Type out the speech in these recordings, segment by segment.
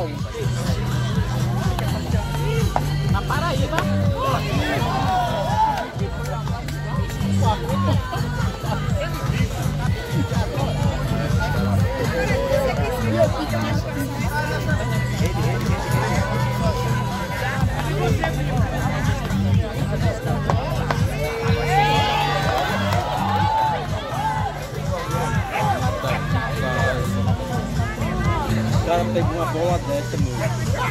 Na Paraíba. O cara pegou uma bola dessa, meu.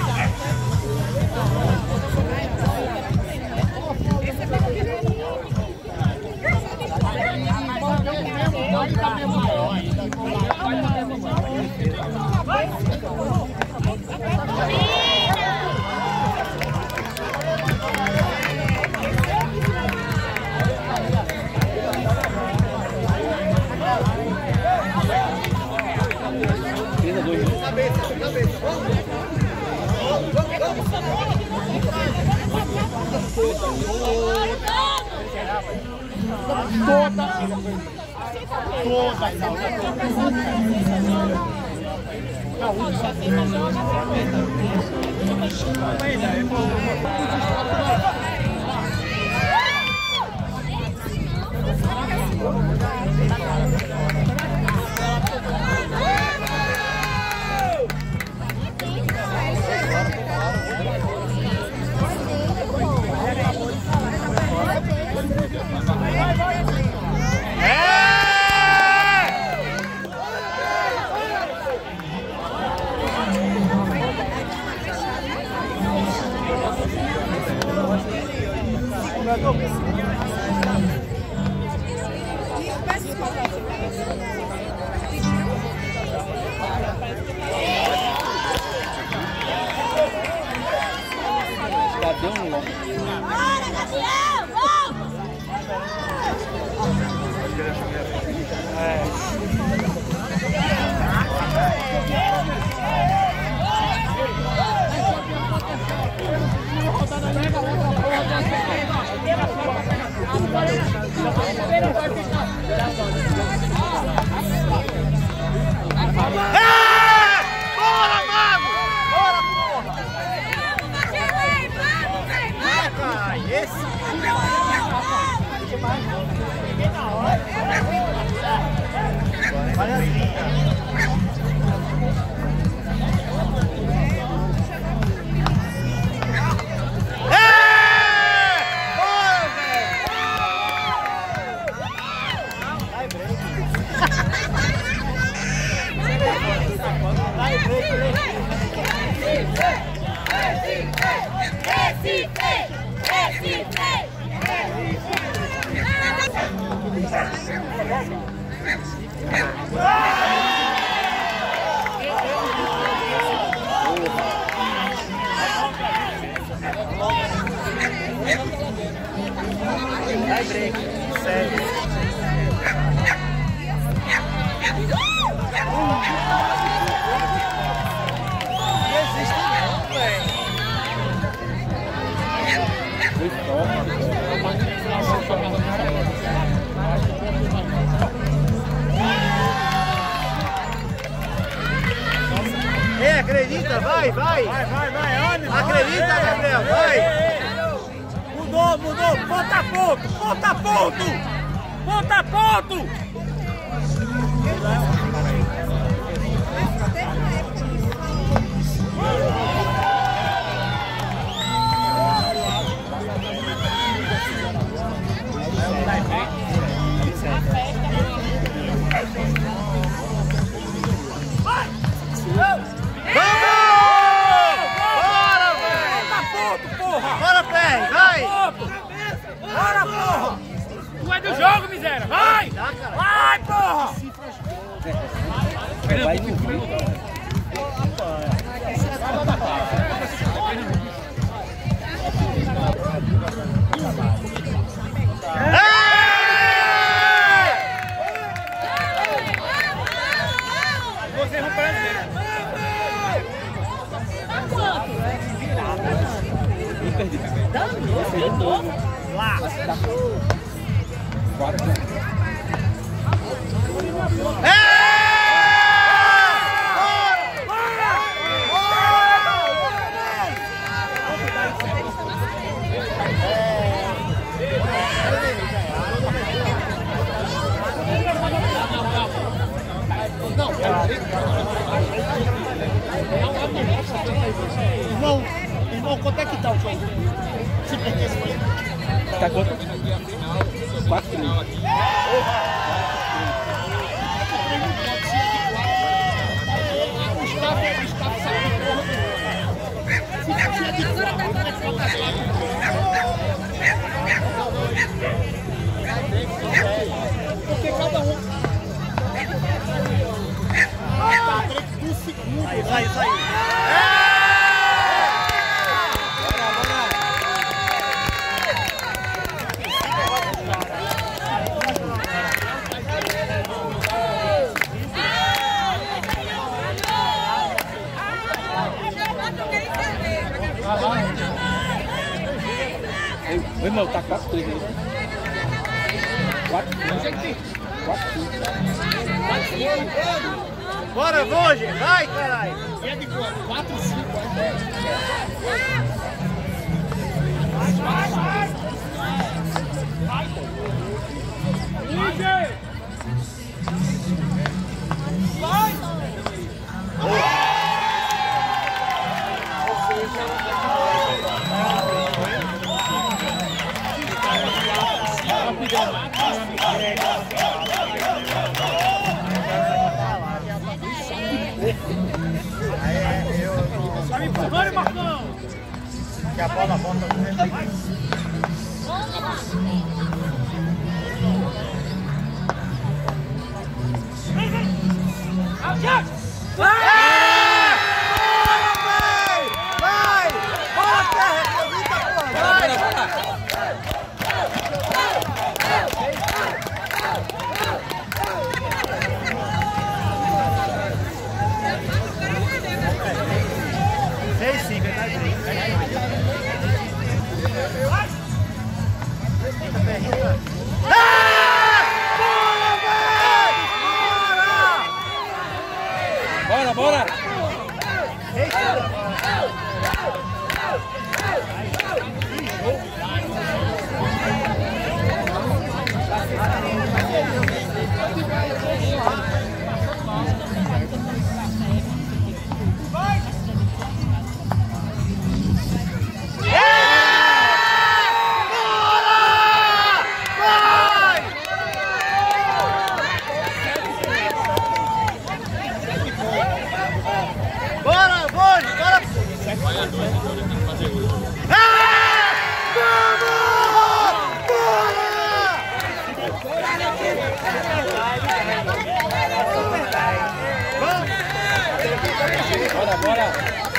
Cadê um longo? Bora, Gabriel! Vamos! Bora, Mago! Bora, porra! Esse! Olha assim, vai break, sério. Não existe não, velho. Ei, acredita, vai, vai. Vai, ânimo. Acredita, Gabriel, vai. Mudou, ponta ponto, ponta ponto, ponta ponto. Bora, porra! Tu é do jogo, miséria! Vai! Vai, porra! Vai no frio, Vocês vão perder. Lá. 4. Bora! quanto é que tá o jogo? Se perder esse foi. Tá quanto? 4-3. Porque cada um. Do segundo. Aí. Oi, meu, tá 4-3 aí. 4-5. Bora, Roger! Vai, caralho! E é de 4, 5, Vai, Marcão! Que a bola volta do resto. Vai! Bota! Representa, pô! Vai! Bora! Bora!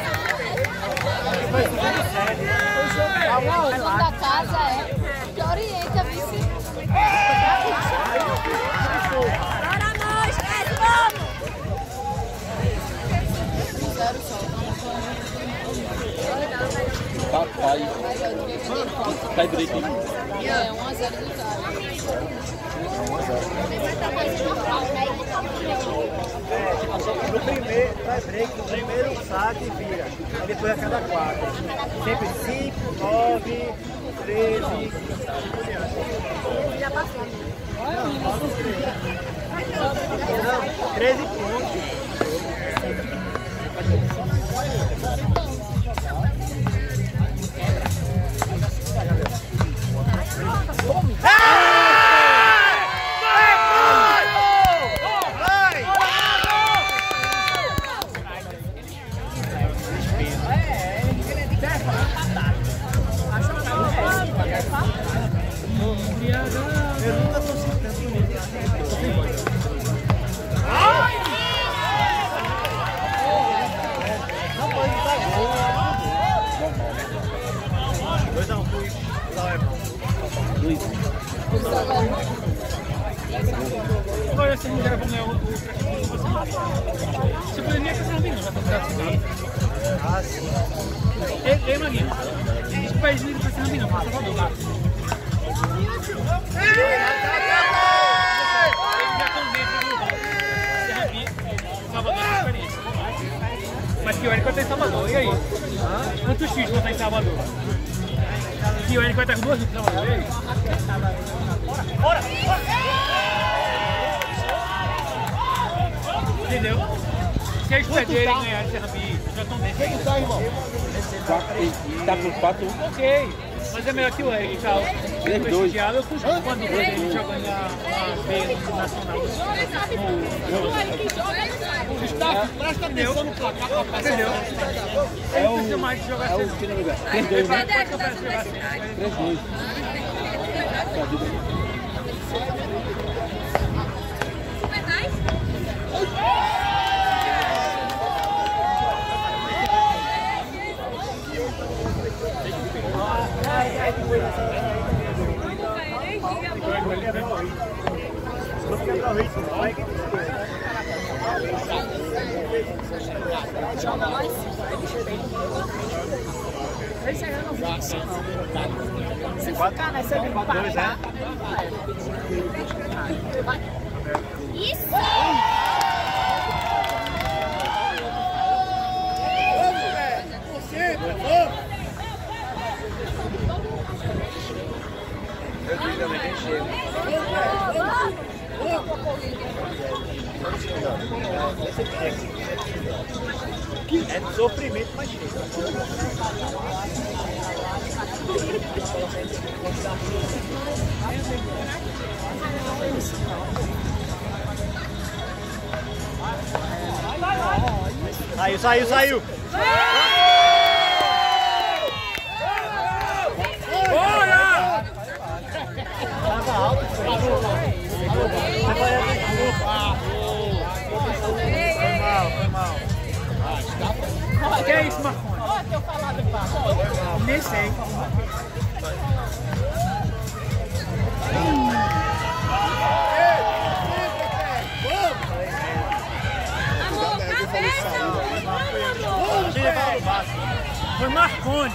O dono da casa que orienta, vice. Bora nós, vamos! Tá direito. É, 1-0 do cara. No primeiro, vai break, no primeiro saque e vira. Aí depois a cada 4. Sempre 5, 9, 13. Já passou. Não, 13 pontos. Eu nunca tô sentando bonito. Não pode dar gol. 2-1 fui. Agora essa mulher vai ganhar o você poderia ter não vindo, já tá ficando. Ah, sim. Ei, Maguinho. Esse país não vai ser não vindo, passa Salvador lá. Mas que o Eric vai estar em Salvador, e aí? Quantos X vão estar em Salvador? Que o Eric vai estar com 2 em Salvador, e aí? Bora! Entendeu? Se eles perderem e ganharem esse Rambi, já estão dentro. Quem tá, irmão? Tá por 4. Ok, mas é melhor que o Eric e tal. Prestigiado, eu fui quando ele jogando na B nacional. Gustavo, presta atenção no placar pra passar. Entendeu? É o mais de jogar assim. 3-2, né? 3-2. Joga mais. Se ficar nessa de empatar. Isso! É de sofrimento, mas chega. Saiu! Bora! Tava alto, foi mal. Que é isso, Marconi? Olha teu falado baixo. Nem sei. Amor, cabeça! Foi Marconi.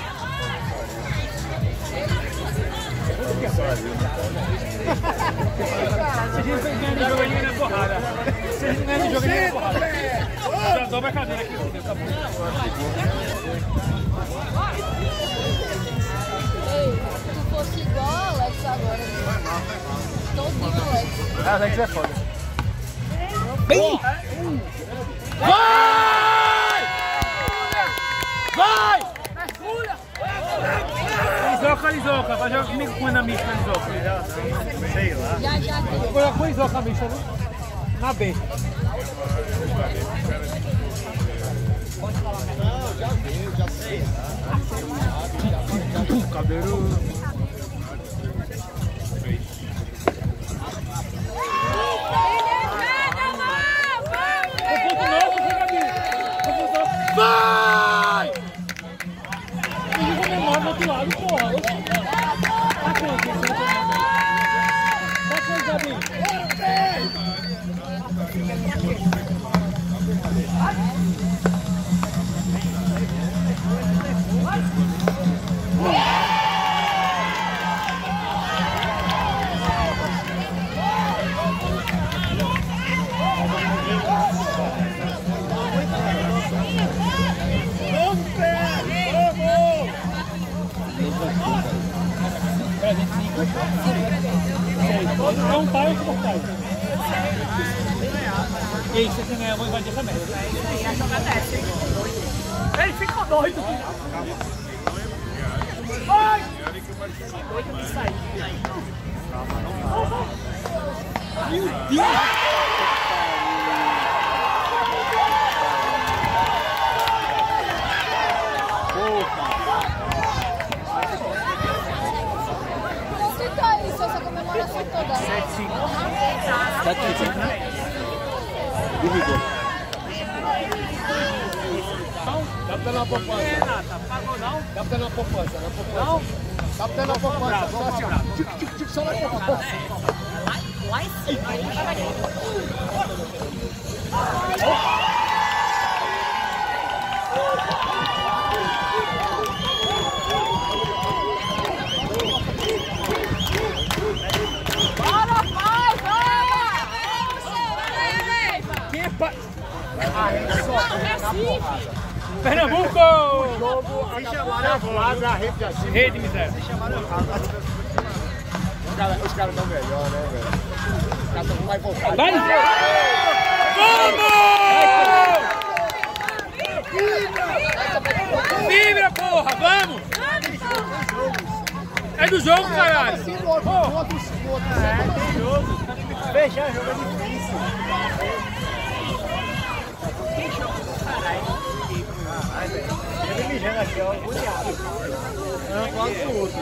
Se a gente ganhar no jogo, ele na porrada. Se a gente ganhar no jogo, ele na porrada. Já dobra a cadeira aqui, entendeu? Acabou. Ei, se tu fosse igual a Alex agora, todinho Alex. Ah, Alex é foda. Vai! Lisoca, vai jogar comigo com a mista, Lisoca. Sei lá. Já. Vou jogar com a Lisoca a mista, né? Na B. Já sei. Cabelo. Vai! Eu vou memória do outro lado, porra. É um pai ou um pai? E aí, se você ganhar, eu vou invadir essa merda. Ele ficou doido. Vai! Doido de sair. Meu Deus! Essa comemoração toda. 7-5. Dividou. Dá pra dar uma poupança. Renata, pagou não? Dá pra dar uma poupança. Não? Dá pra dar uma poupança. Só na poupança. Pernambuco! Se chamaram a quadra, a rede de acima. Rede, miséria. Se chamaram a quadra. Os caras estão melhor, né, velho? Os caras estão mais voltados. Vai! jogo, caralho! É, tem jogo. Fechar jogo é difícil. Quem joga com caralho? Caralho, velho. Eu me mijando aqui, ó. Agoniado. Um lado pro outro.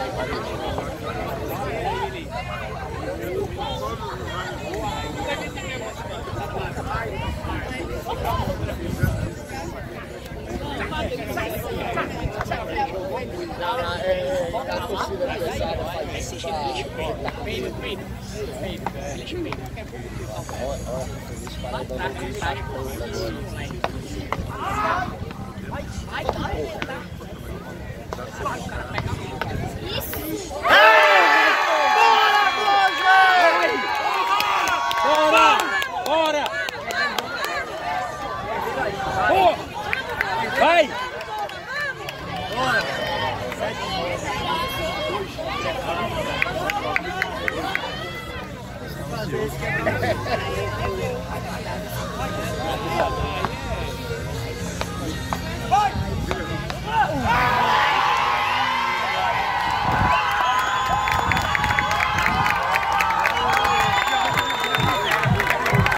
Bora! Vai! Fazer isso que é